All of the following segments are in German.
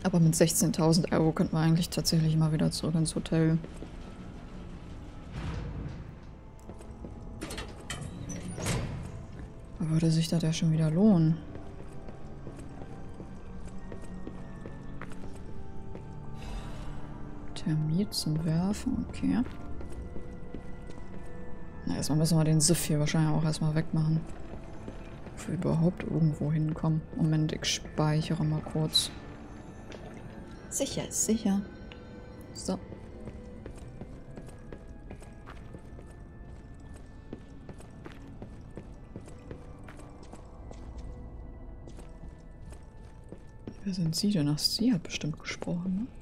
Aber mit 16.000 Euro könnten wir eigentlich tatsächlich mal wieder zurück ins Hotel. Aber würde sich das ja schon wieder lohnen. Thermit zum Werfen, okay. Na, erstmal müssen wir den Siff hier wahrscheinlich auch erstmal wegmachen. Bevor wir überhaupt irgendwo hinkommen. Moment, ich speichere mal kurz. Sicher ist sicher. So. Wer sind Sie denn? Ach, sie hat bestimmt gesprochen, ne?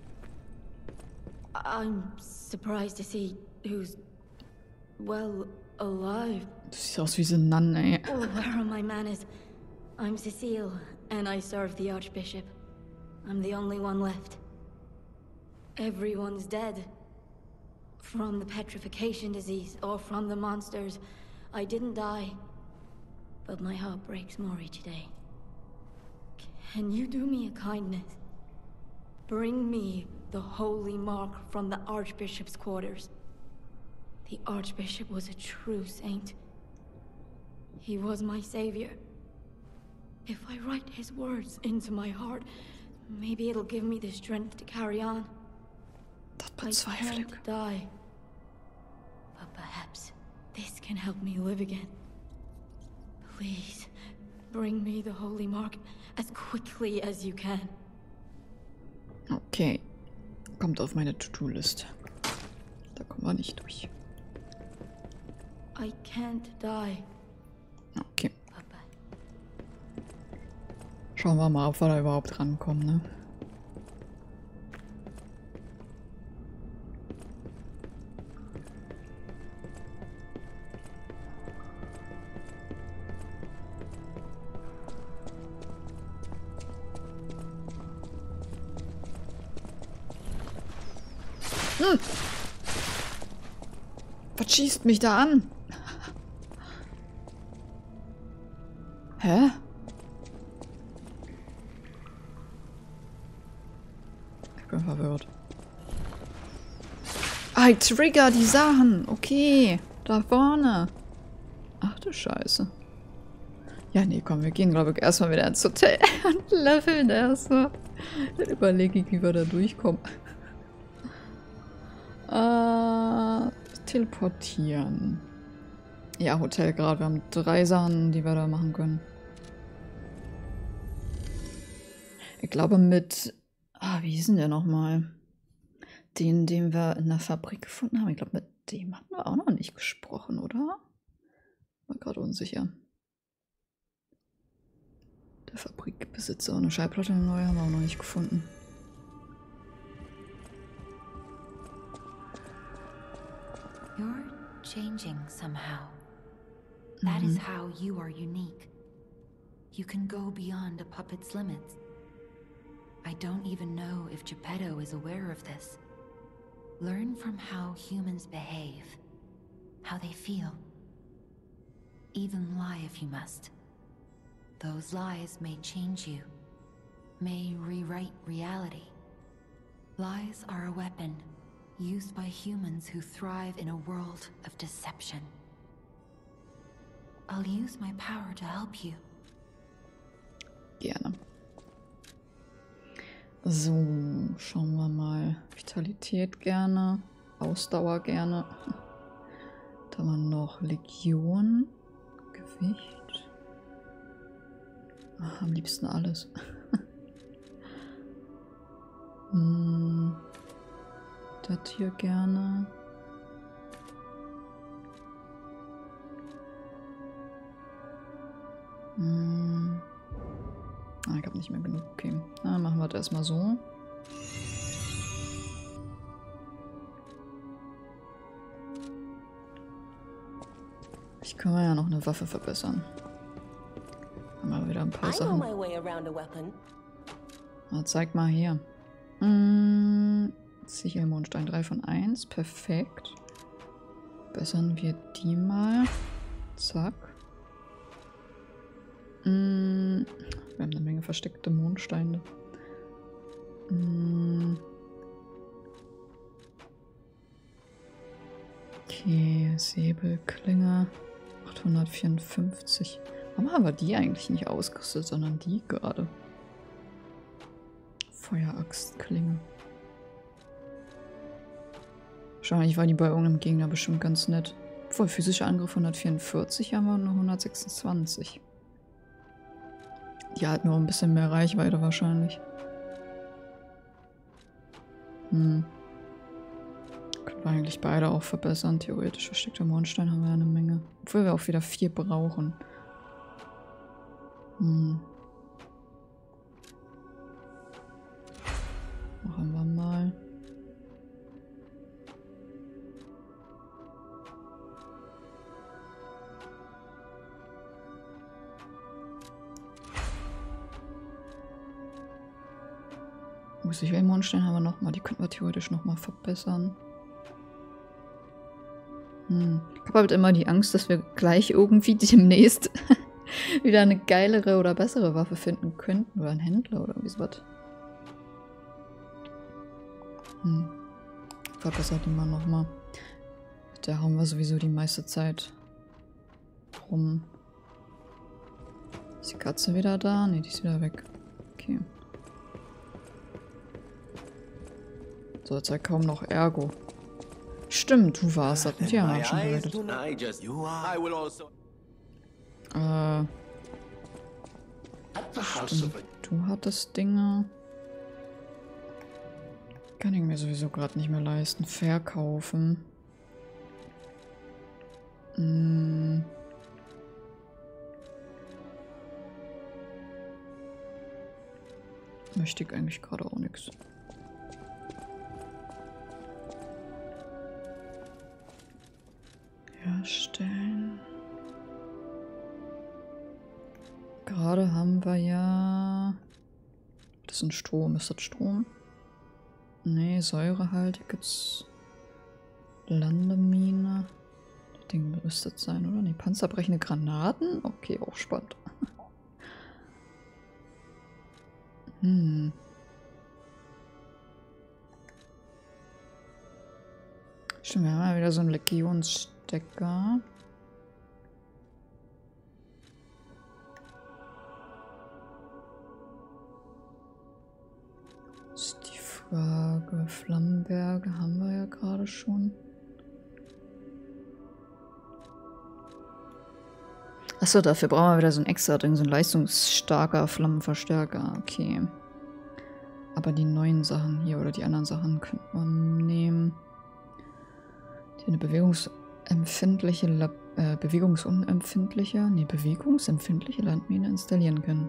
I'm surprised to see who's, well, alive. Du siehst aus wie so ein Nun, ey. Oh, where are my manners? I'm Cecile, and I serve the Archbishop. I'm the only one left. Everyone's dead. From the petrification disease, or from the monsters. I didn't die. But my heart breaks more each day. Can you do me a kindness? Bring me the holy mark from the Archbishop's quarters. The Archbishop was a true saint. He was my savior. If I write his words into my heart, maybe it'll give me the strength to carry on. Das I bezweifle ich. can't die. But perhaps this can help me live again. Please, bring me the holy mark as quickly as you can. Okay. Kommt auf meine To-Do-Liste. Da kommen wir nicht durch. I can't die. Okay. Papa. Schauen wir mal, ob wir da überhaupt rankommen, ne? Was schießt mich da an? Hä? Ich bin verwirrt. Ah, ich trigger die Sachen. Okay. Da vorne. Ach du Scheiße. Ja, nee, komm, wir gehen, glaube ich, erstmal wieder ins Hotel und leveln erstmal. Dann überlege ich, wie wir da durchkommen. Teleportieren. Ja, Hotel gerade. Wir haben 3 Sachen, die wir da machen können. Ich glaube mit... Ah, wie hieß denn der nochmal? Den wir in der Fabrik gefunden haben. Ich glaube, mit dem hatten wir auch noch nicht gesprochen, oder? War gerade unsicher. Der Fabrikbesitzer. Eine Schallplatte neu haben wir auch noch nicht gefunden. You're changing somehow. That is how you are unique. You can go beyond a puppet's limits. I don't even know if Geppetto is aware of this. Learn from how humans behave, how they feel. Even lie if you must. Those lies may change you, may rewrite reality. Lies are a weapon used by humans who thrive in a world of deception. I'll use my power to help you. Gerne. So, schauen wir mal. Vitalität gerne. Ausdauer gerne. Da haben wir noch Legion. Gewicht. Ach, am liebsten alles. Das hier gerne. Ah, ich habe nicht mehr genug. Okay, dann machen wir das erstmal so. Ich kann ja noch eine Waffe verbessern. Haben wir wieder ein paar Sachen. Na, zeig mal hier. Sichelmondstein 3 von 1. Perfekt. Bessern wir die mal. Zack. Wir haben eine Menge versteckte Mondsteine. Okay, Säbelklinge. 854. Warum haben wir die eigentlich nicht ausgerüstet, sondern die gerade? Feueraxtklinge. Wahrscheinlich war die bei irgendeinem Gegner bestimmt ganz nett. Obwohl, physischer Angriff 144 haben wir nur 126. Die hat nur ein bisschen mehr Reichweite wahrscheinlich. Können wir eigentlich beide auch verbessern. Theoretisch versteckter Mondstein haben wir ja eine Menge. Obwohl wir auch wieder 4 brauchen. Machen wir mal. Wie viele Mondsteine haben wir nochmal? Die könnten wir theoretisch nochmal verbessern. Ich habe halt immer die Angst, dass wir gleich irgendwie demnächst wieder eine geilere oder bessere Waffe finden könnten. Oder einen Händler oder irgendwie sowas. Verbessert die mal nochmal. Da hauen wir sowieso die meiste Zeit rum. Ist die Katze wieder da? Ne, die ist wieder weg. Okay. So, jetzt halt kaum noch Ergo. Stimmt, du warst das. Mit dir haben wir schon geredet. Stimmt, du hattest Dinge. Kann ich mir sowieso gerade nicht mehr leisten. Verkaufen. Möchte ich eigentlich gerade auch nichts. Herstellen. Gerade haben wir ja... Das ist ein Strom. Ist das Strom? Nee, säurehaltiges Landemine. Das Ding müsste es sein, oder? Nee, panzerbrechende Granaten? Okay, auch spannend. Stimmt, wir haben ja wieder so einen Legionsstecker. Das ist die Frage. Flammenberge haben wir ja gerade schon. Achso, dafür brauchen wir wieder so ein extra Ding, so ein leistungsstarker Flammenverstärker. Okay. Aber die neuen Sachen hier oder die anderen Sachen könnte man nehmen. Die eine bewegungsempfindliche Landmine installieren können.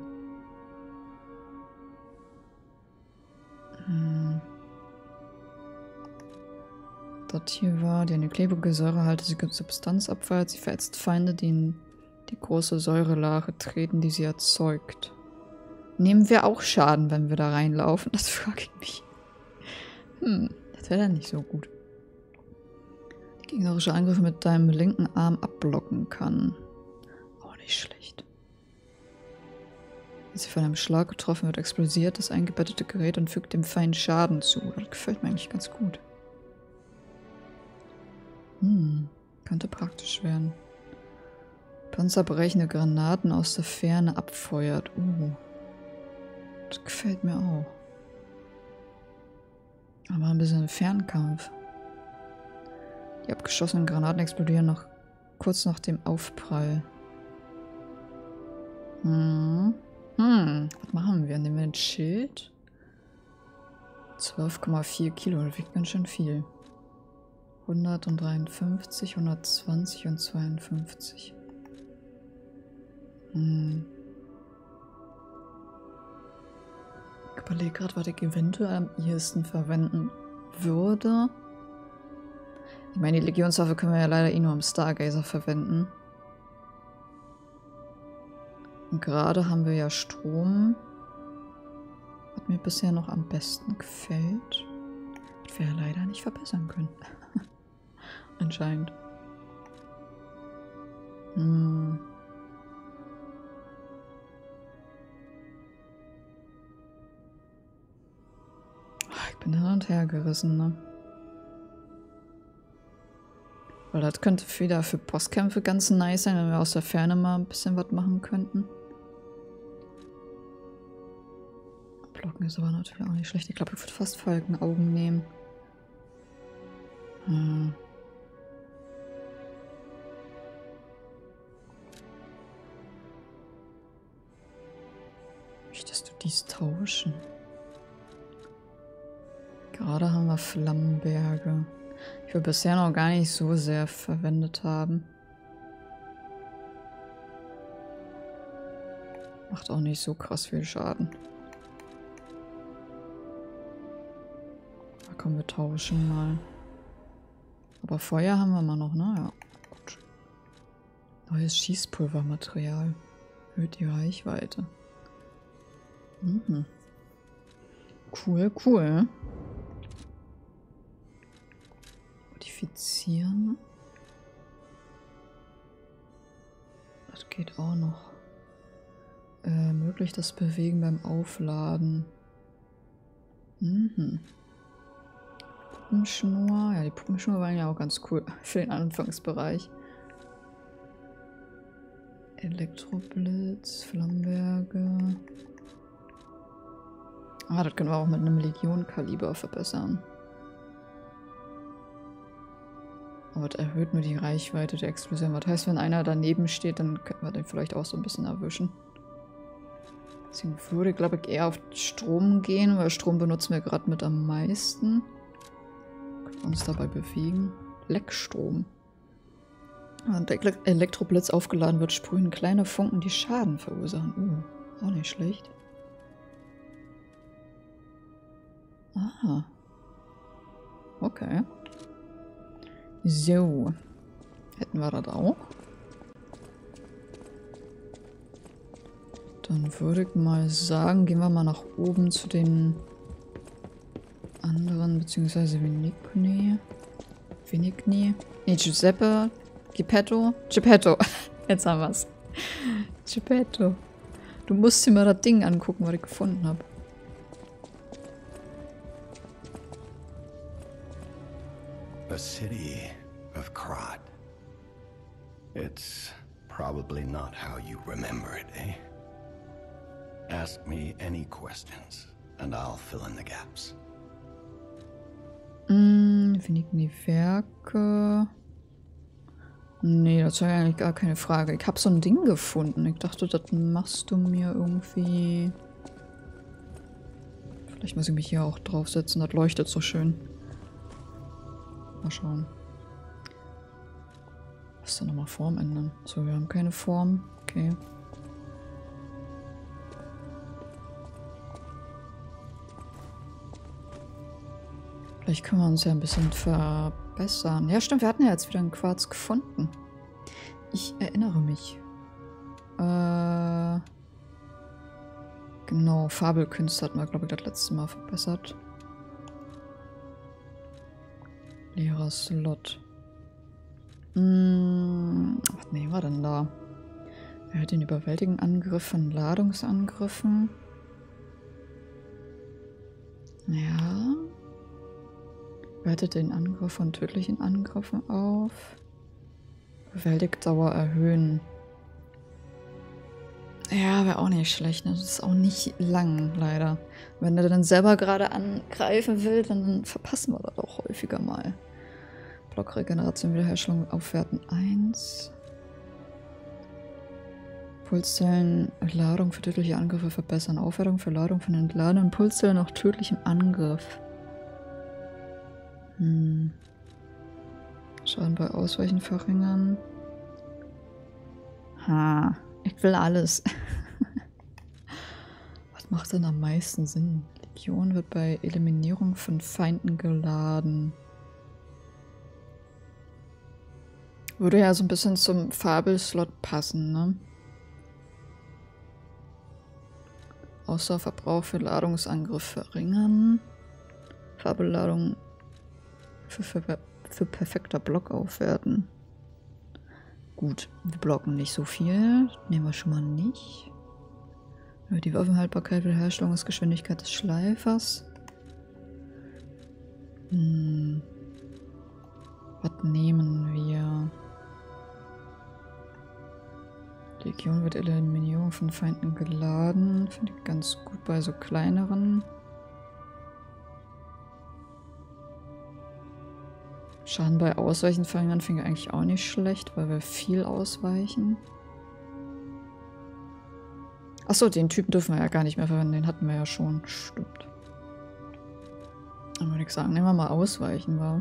Das hier war, die eine klebige, säurehaltige Substanz abfeuert. Sie verätzt Feinde, die in die große Säurelache treten, die sie erzeugt. Nehmen wir auch Schaden, wenn wir da reinlaufen? Das frage ich mich. Das wäre dann nicht so gut. Die gegnerische Angriffe mit deinem linken Arm abblocken kann. Auch nicht schlecht. Wenn sie von einem Schlag getroffen wird, explodiert das eingebettete Gerät und fügt dem Feind Schaden zu. Das gefällt mir eigentlich ganz gut. Könnte praktisch werden. Panzerbrechende Granaten aus der Ferne abfeuert. Das gefällt mir auch. Aber ein bisschen Fernkampf. Die abgeschossenen Granaten explodieren noch kurz nach dem Aufprall. Was machen wir? Nehmen wir ein Schild? 12,4 Kilo, das wiegt ganz schön viel. 153, 120 und 52. Ich überlege gerade, was ich eventuell am ehesten verwenden würde. Ich meine, die Legionswaffe können wir ja leider nur am Stargazer verwenden. Und gerade haben wir ja Strom. Was mir bisher noch am besten gefällt. Was wir ja leider nicht verbessern können. Anscheinend. und her gerissen, ne? Weil das könnte wieder für Bosskämpfe ganz nice sein, wenn wir aus der Ferne mal ein bisschen was machen könnten. Blocken ist aber natürlich auch nicht schlecht. Ich glaube, ich würde fast Falkenaugen nehmen. Möchtest du dies tauschen? Gerade haben wir Flammenberge. Ich will bisher noch gar nicht so sehr verwendet haben. Macht auch nicht so krass viel Schaden. Da kommen wir tauschen mal. Aber Feuer haben wir mal noch, ne? Ja, gut. Neues Schießpulvermaterial. Erhöht die Reichweite. Mhm. Cool, cool. Modifizieren. Das geht auch noch. Ermöglicht das Bewegen beim Aufladen. Mhm. Puppenschnur. Ja, die Puppenschnur waren ja auch ganz cool für den Anfangsbereich. Elektroblitz, Flammenberge. Ah, das können wir auch mit einem Legion-Kaliber verbessern. Aber das erhöht nur die Reichweite der Explosion. Was heißt, wenn einer daneben steht, dann könnten wir den vielleicht auch so ein bisschen erwischen. Deswegen würde ich, glaube ich, eher auf Strom gehen, weil Strom benutzen wir gerade mit am meisten. Können wir uns dabei bewegen. Leckstrom. Wenn der Elektroblitz aufgeladen wird, sprühen kleine Funken, die Schaden verursachen. Auch nicht schlecht. Aha. Okay. So. Hätten wir das auch. Dann würde ich mal sagen, gehen wir mal nach oben zu den anderen, beziehungsweise Venigni. Nee, Giuseppe. Geppetto. Jetzt haben wir's. Geppetto. Du musst dir mal das Ding angucken, was ich gefunden habe. A city of Krat. It's probably not how you remember it, eh? Ask me any questions, and I'll fill in the gaps. Venigni Werke. Nee, das war ja eigentlich gar keine Frage. Ich habe so ein Ding gefunden. Ich dachte, das machst du mir irgendwie... Vielleicht muss ich mich hier auch draufsetzen. Das leuchtet so schön. Mal schauen. Was ist denn nochmal Form ändern? So, wir haben keine Form. Okay. Vielleicht können wir uns ja ein bisschen verbessern. Ja, stimmt, wir hatten ja jetzt wieder einen Quarz gefunden. Ich erinnere mich. Genau, Fabelkünste hatten wir, glaube ich, das letzte Mal verbessert. Leerer Slot. Was nehmen wir denn da? Er hat den überwältigenden Angriff von Ladungsangriffen. Ja. Wertet den Angriff von tödlichen Angriffen auf. Bewältigdauer erhöhen. Ja, wäre auch nicht schlecht. Ne? Das ist auch nicht lang, leider. Wenn er dann selber gerade angreifen will, dann verpassen wir das auch häufiger mal. Blockregeneration, Wiederherstellung aufwerten 1. Pulszellen, Ladung für tödliche Angriffe verbessern. Aufwertung für Ladung von entladenen Pulszellen nach tödlichem Angriff. Schaden bei Ausweichen verringern. Ha, ich will alles. Was macht denn am meisten Sinn? Legion wird bei Eliminierung von Feinden geladen. Würde ja so ein bisschen zum Fabelslot passen, ne? Ausdauerverbrauch für Ladungsangriff verringern. Fabelladung für perfekter Block aufwerten. Gut, wir blocken nicht so viel. Nehmen wir schon mal nicht. Die Waffenhaltbarkeit, Wiederherstellungsgeschwindigkeit des Schleifers. Was nehmen wir? Die Legion wird Eliminierung von Feinden geladen. Finde ich ganz gut bei so kleineren. Schaden bei Ausweichen verringern finde ich eigentlich auch nicht schlecht, weil wir viel ausweichen. Achso, den Typen dürfen wir ja gar nicht mehr verwenden. Den hatten wir ja schon. Stimmt. Dann würde ich sagen, nehmen wir mal Ausweichen, wa?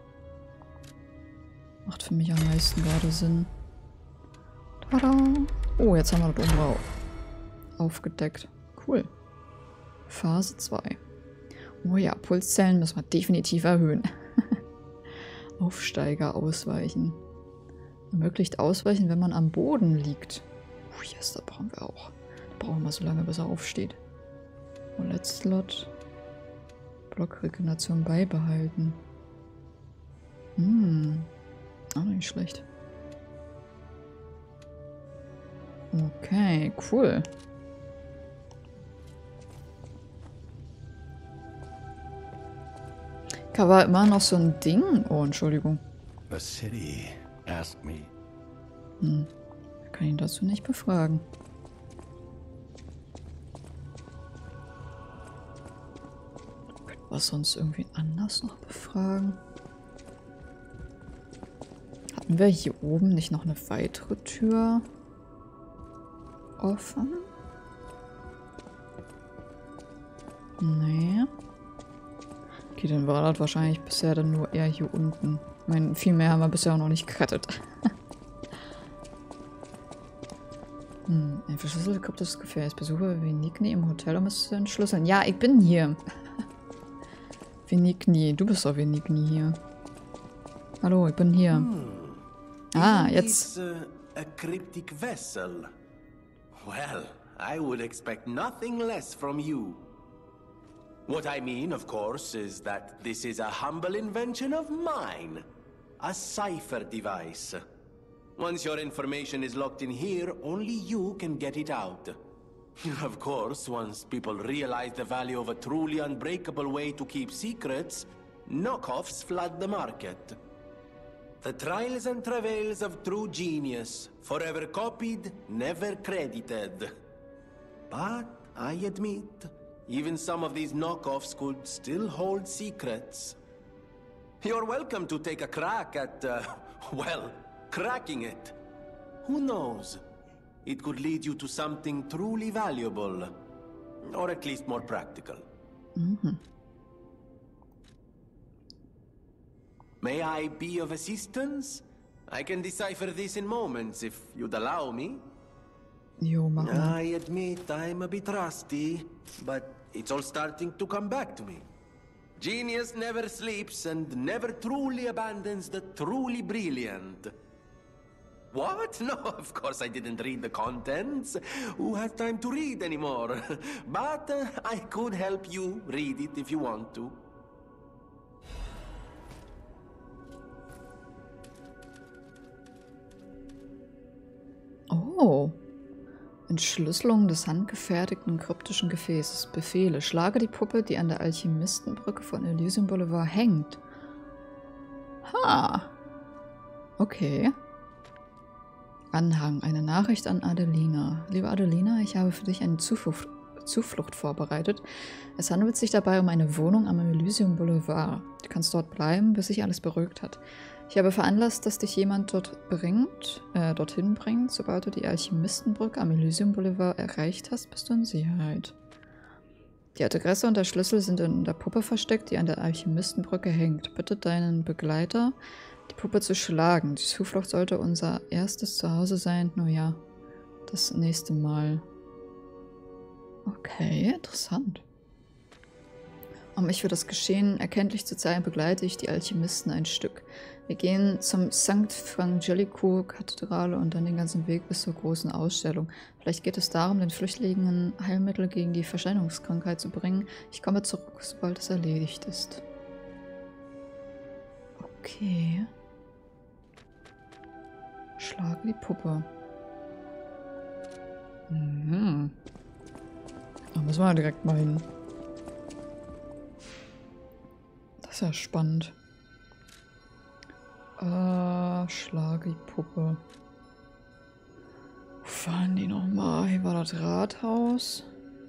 Macht für mich am meisten gerade Sinn. Tada! Oh, jetzt haben wir das oben aufgedeckt. Cool. Phase 2. Oh ja, Pulszellen müssen wir definitiv erhöhen. Aufsteiger ausweichen. Ermöglicht ausweichen, wenn man am Boden liegt. Oh yes, da brauchen wir auch. Da brauchen wir so lange, bis er aufsteht. Roulette-Slot. Blockregeneration beibehalten. Auch nicht schlecht. Okay, cool. War immer noch so ein Ding. Oh, Entschuldigung. The city asked me. Ich kann ihn dazu nicht befragen. Könnten wir sonst irgendwie anders noch befragen? Hatten wir hier oben nicht noch eine weitere Tür offen? Nee. Okay, dann war das wahrscheinlich bisher dann nur eher hier unten. Ich meine, viel mehr haben wir bisher auch noch nicht gerettet. Ein verschlüsseltes kryptisches Gefäß. Besuche Venigni im Hotel, um es zu entschlüsseln. Ja, ich bin hier. Venigni, du bist doch Venigni hier. Hallo, ich bin hier. Ah, jetzt. A cryptic vessel. Well, I would expect nothing less from you. What I mean, of course, is that this is a humble invention of mine. A cipher device. Once your information is locked in here, only you can get it out. Of course, once people realize the value of a truly unbreakable way to keep secrets, knockoffs flood the market. The trials and travails of true genius, forever copied, never credited. But I admit, even some of these knockoffs could still hold secrets. You're welcome to take a crack at, well, cracking it. Who knows? It could lead you to something truly valuable. Or at least more practical. May I be of assistance? I can decipher this in moments, if you'd allow me. Jo, machen wir. I admit I'm a bit rusty, but it's all starting to come back to me. Genius never sleeps and never truly abandons the truly brilliant. What? No, of course I didn't read the contents. Who has time to read anymore? But I could help you read it if you want to. Oh. Entschlüsselung des handgefertigten kryptischen Gefäßes. Befehle. Schlage die Puppe, die an der Alchemistenbrücke von Elysium Boulevard hängt. Ha. Okay. Anhang. Eine Nachricht an Adelina. Liebe Adelina, ich habe für dich eine Zuflucht vorbereitet. Es handelt sich dabei um eine Wohnung am Elysium Boulevard. Du kannst dort bleiben, bis sich alles beruhigt hat. Ich habe veranlasst, dass dich jemand dorthin bringt. Sobald du die Alchemistenbrücke am Elysium Boulevard erreicht hast, bist du in Sicherheit. Die Adresse und der Schlüssel sind in der Puppe versteckt, die an der Alchemistenbrücke hängt. Bitte deinen Begleiter, die Puppe zu schlagen. Die Zuflucht sollte unser erstes Zuhause sein. Nun ja, das nächste Mal. Okay, interessant. Um mich für das Geschehen erkenntlich zu zeigen, begleite ich die Alchemisten ein Stück. Wir gehen zum St. Frangelico-Kathedrale und dann den ganzen Weg bis zur großen Ausstellung. Vielleicht geht es darum, den Flüchtlingen Heilmittel gegen die Verschwendungskrankheit zu bringen. Ich komme zurück, sobald es erledigt ist. Okay. Schlage die Puppe. Da müssen wir direkt mal hin. Das Ist ja spannend. Schlagipuppe. Wo waren die nochmal? Hier war das Rathaus.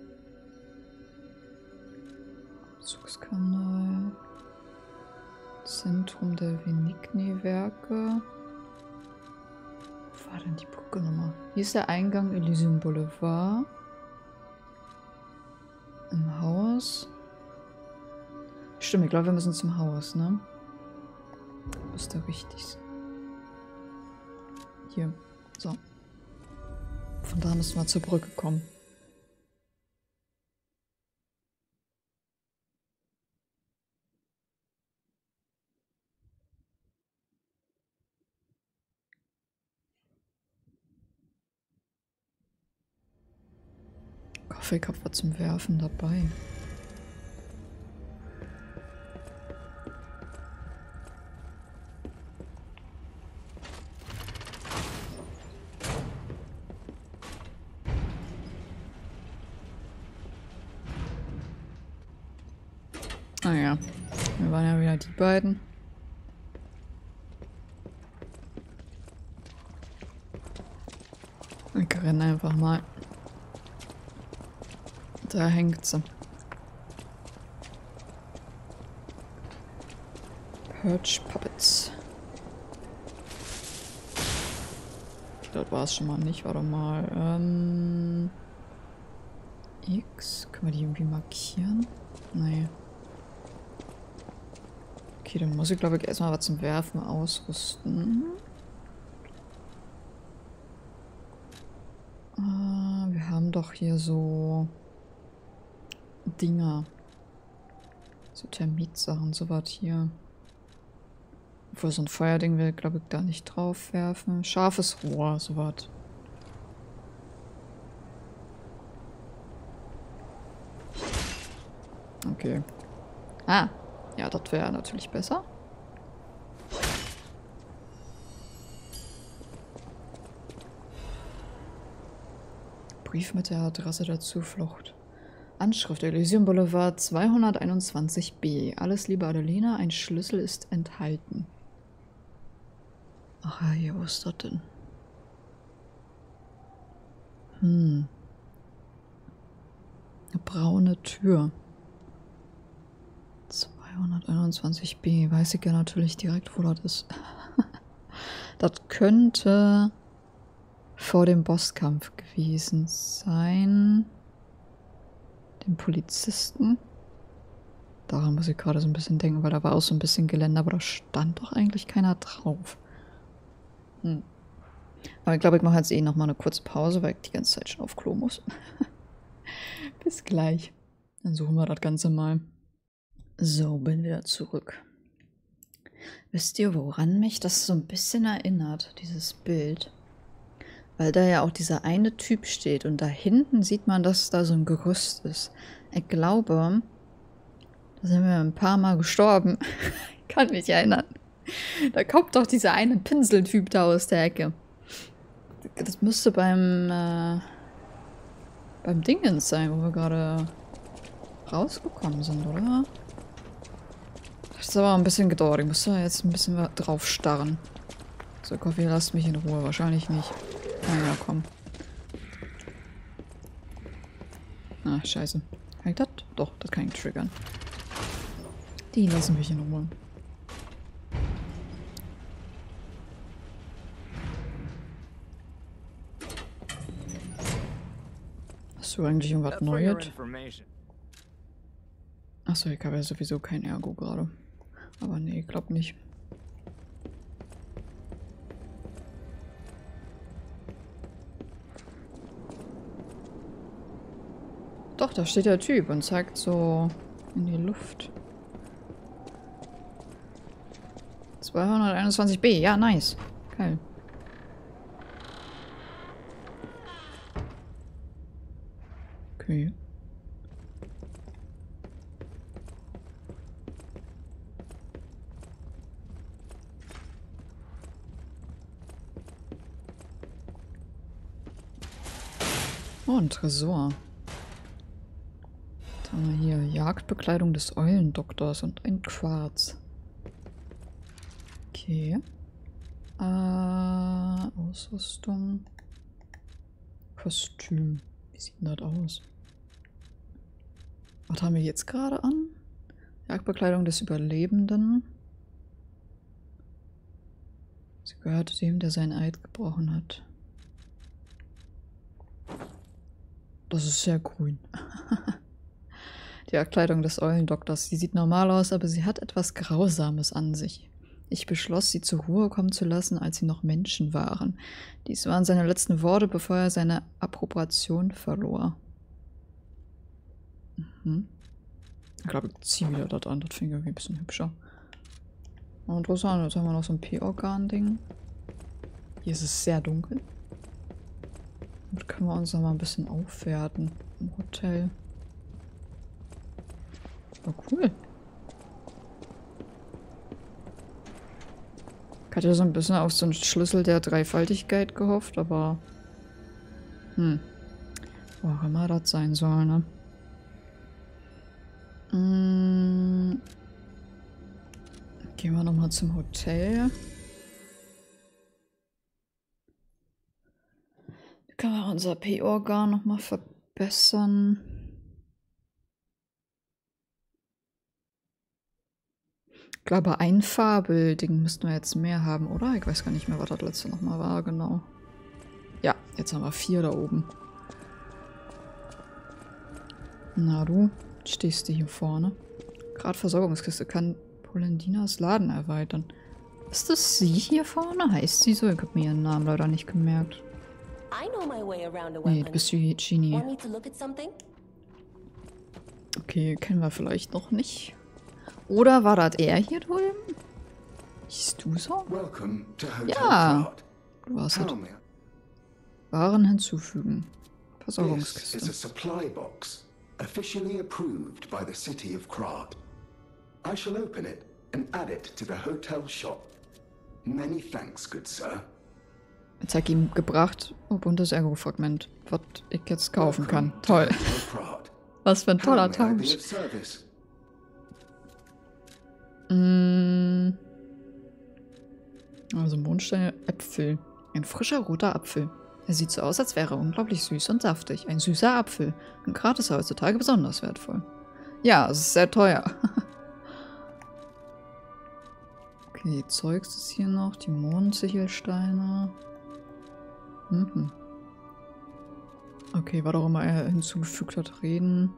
Bezugskanal. Zentrum der Venigni-Werke. Wo war denn die Brücke nochmal? Hier ist der Eingang Elysium Boulevard. Im Haus. Stimmt, ich glaube, wir müssen zum Haus, ne? Müsste richtig sein. Hier. So. Von da müssen wir zur Brücke kommen. Ich hoffe, ich habe was zum Werfen dabei. Ah ja, wir waren ja wieder die beiden. Ich renne einfach mal. Da hängt sie. Perch Puppets. Das war es schon mal nicht. Warte mal. X. Können wir die irgendwie markieren? Nee. Okay, dann muss ich glaube ich erstmal was zum Werfen ausrüsten. Wir haben doch hier so Dinger. So Termitsachen, sowas hier. Obwohl so ein Feuerding will, glaube ich, da nicht drauf werfen. Scharfes Rohr, sowas. Okay. Ah, ja, das wäre natürlich besser. Brief mit der Adresse der Zuflucht. Anschrift Elysium Boulevard 221b. Alles liebe Adelina, ein Schlüssel ist enthalten. Ach ja, hier, wo ist das denn? Eine braune Tür. 221b. Weiß ich ja natürlich direkt, wo das ist. Das könnte vor dem Bosskampf gewesen sein. Den Polizisten. Daran muss ich gerade so ein bisschen denken, weil da war auch so ein bisschen Gelände, aber da stand doch eigentlich keiner drauf. Aber ich glaube, ich mache jetzt eh nochmal eine kurze Pause, weil ich die ganze Zeit schon auf Klo muss. Bis gleich. Dann suchen wir das Ganze mal. So, bin wieder zurück. Wisst ihr, woran mich das so ein bisschen erinnert, dieses Bild? Weil da ja auch dieser eine Typ steht und da hinten sieht man, dass da so ein Gerüst ist. Ich glaube, da sind wir ein paar Mal gestorben. Ich kann mich erinnern. Da kommt doch dieser eine Pinseltyp da aus der Ecke. Das müsste beim Dingens sein, wo wir gerade rausgekommen sind, oder? Das ist aber ein bisschen gedauert. Ich muss da jetzt ein bisschen drauf starren. So, ich hoffe, ihr lasst mich in Ruhe. Wahrscheinlich nicht. Naja, komm. Ah, scheiße. Kann ich das? Doch, das kann ich triggern. Die lassen mich in Ruhe. Hast du eigentlich irgendwas Neues? Achso, ich habe ja sowieso kein Ergo gerade. Aber nee, ich glaube nicht. Doch, da steht der Typ und zeigt so in die Luft. 221b, ja, nice. Geil. Okay. Oh, ein Tresor. Hier, Jagdbekleidung des Eulendoktors und ein Quarz. Okay. Ausrüstung. Kostüm. Wie sieht denn das aus? Was haben wir jetzt gerade an? Jagdbekleidung des Überlebenden. Sie gehört dem, der seinen Eid gebrochen hat. Das ist sehr grün. Die Jagdkleidung des Eulendoktors. Sie sieht normal aus, aber sie hat etwas Grausames an sich. Ich beschloss, sie zur Ruhe kommen zu lassen, als sie noch Menschen waren. Dies waren seine letzten Worte, bevor er seine Approbation verlor. Ich glaube, ich ziehe wieder das an. Das finde ich irgendwie ein bisschen hübscher. Interessant, jetzt haben wir noch so ein P-Organ-Ding. Hier ist es sehr dunkel. Damit können wir uns noch mal ein bisschen aufwerten im Hotel. Oh, cool. Ich hatte so ein bisschen auf so einen Schlüssel der Dreifaltigkeit gehofft, aber... Wo auch immer das sein soll, ne? Gehen wir nochmal zum Hotel. Da können wir unser P-Organ nochmal verbessern. Ich glaube, ein Farbelding müssten wir jetzt mehr haben, oder? Ich weiß gar nicht mehr, was das letzte nochmal war, genau. Ja, jetzt haben wir 4 da oben. Na du, stehst du hier vorne. Gerade Versorgungskiste kann Polendinas Laden erweitern. Ist das sie hier vorne? Heißt sie so? Ich habe mir ihren Namen leider nicht gemerkt. Nee, du bist die Genie. Okay, kennen wir vielleicht noch nicht. Oder war das er hier drüben? Siehst du so? Ja, du warst es. Waren hinzufügen. Versorgungskiste. This is a supply box, officially approved by the city of Krat. I shall open it and add it to the hotel shop. Many thanks, good sir. Jetzt hat ihm gebracht, buntes Ergo-Fragment, was ich jetzt kaufen kann. Toll. Was für ein toller Tausch. Also Mondsteine, Äpfel. Ein frischer roter Apfel. Er sieht so aus, als wäre er unglaublich süß und saftig. Ein süßer Apfel. Und Krat ist heutzutage besonders wertvoll. Ja, es ist sehr teuer. Okay, Zeugs ist hier noch. Die Mondsichelsteine. Okay, was auch immer er hinzugefügt hat, reden.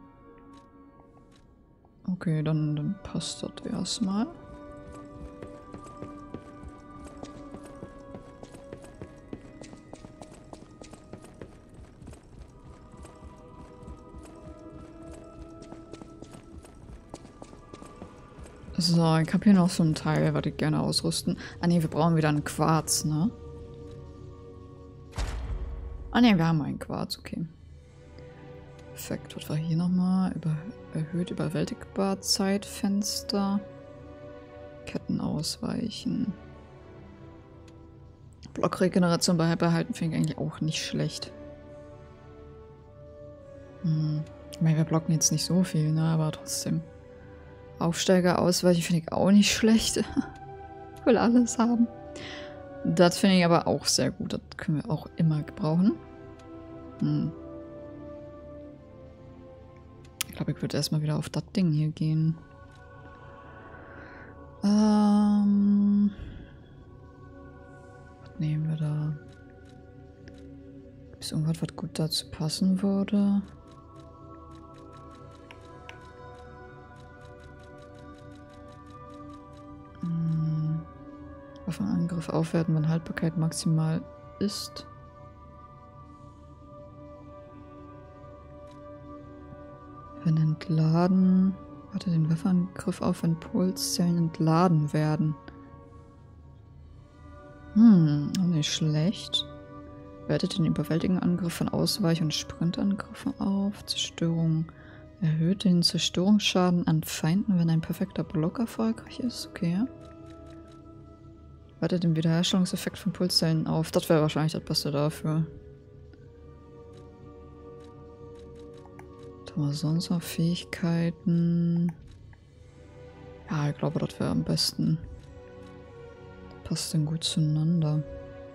Okay, dann passt das erstmal. So, ich habe hier noch so ein Teil, was ich gerne ausrüsten. Ah ne, wir brauchen wieder einen Quarz, ne? Ah ne, wir haben einen Quarz, okay. Perfekt, was war hier nochmal? Erhöht überwältigbar Zeitfenster. Ketten ausweichen. Blockregeneration behalten finde ich eigentlich auch nicht schlecht. Ich meine, wir blocken jetzt nicht so viel, ne? Aber trotzdem. Aufsteiger ausweichen finde ich auch nicht schlecht. Ich will alles haben. Das finde ich aber auch sehr gut. Das können wir auch immer gebrauchen. Ich glaube, ich würde erstmal wieder auf das Ding hier gehen. Was nehmen wir da? Gibt es irgendwas, was gut dazu passen würde? Waffenangriff aufwerten, wenn Haltbarkeit maximal ist. Wenn entladen. Warte den Waffenangriff auf, wenn Pulszellen entladen werden. Nicht schlecht. Wertet den überwältigenden Angriff von Ausweich- und Sprintangriffen auf. Zerstörung. Erhöht den Zerstörungsschaden an Feinden, wenn ein perfekter Block erfolgreich ist. Okay. Wertet den Wiederherstellungseffekt von Pulszellen auf. Das wäre wahrscheinlich das Beste dafür. Haben wir sonst noch Fähigkeiten? Ja, ich glaube, das wäre am besten. Passt denn gut zueinander.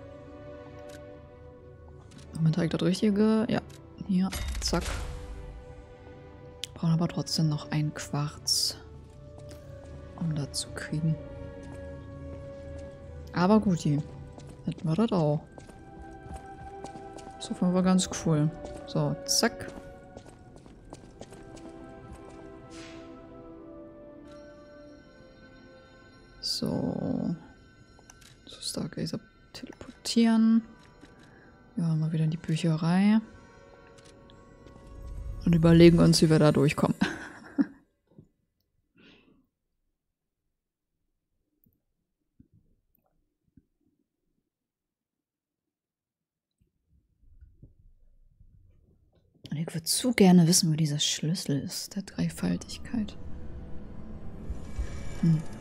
Moment, habe ich das Richtige? Ja. Hier, zack. Brauchen aber trotzdem noch ein Quarz, um das zu kriegen. Aber gut, die hätten wir das auch. Das war ganz cool. So, zack. So. So, Stargazer teleportieren. Ja, mal wieder in die Bücherei. Und überlegen uns, wie wir da durchkommen. Und ich würde zu gerne wissen, wo dieser Schlüssel ist, der Dreifaltigkeit. Hm.